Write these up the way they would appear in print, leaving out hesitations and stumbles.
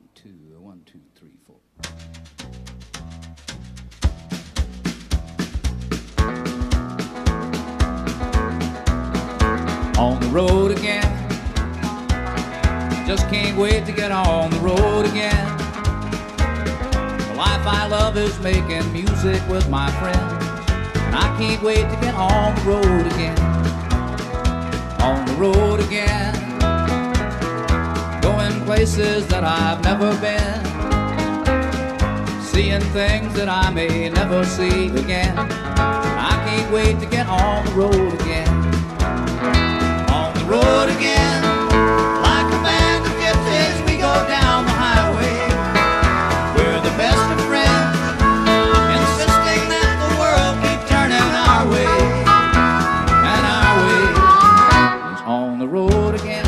1, 2, 3, 4. On the road again, just can't wait to get on the road again. The life I love is making music with my friends, and I can't wait to get on the road again. On the road again, going places that I've never been, seeing things that I may never see again. I can't wait to get on the road again. On the road again, like a band of gypsies, we go down the highway. We're the best of friends, insisting that the world keep turning our way. And our way is on the road again.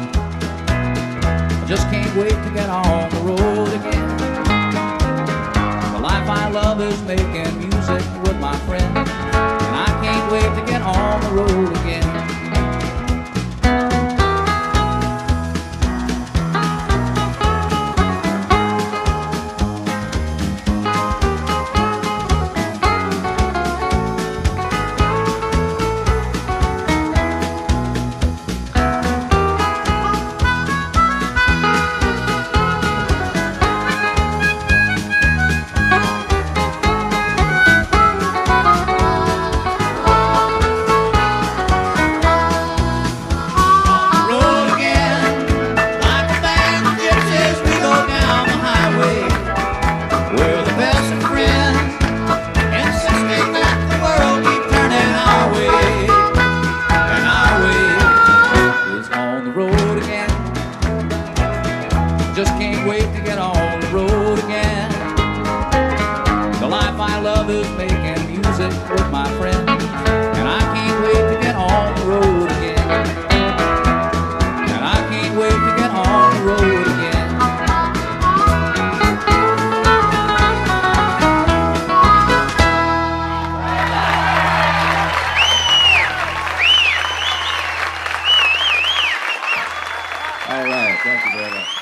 I just can't wait to get on the road again. The life I love is making music with my friends, and I can't wait to get on the road again. Just can't wait to get on the road again. The life I love is making music with my friends, and I can't wait to get on the road again. And I can't wait to get on the road again. All right, thank you very much.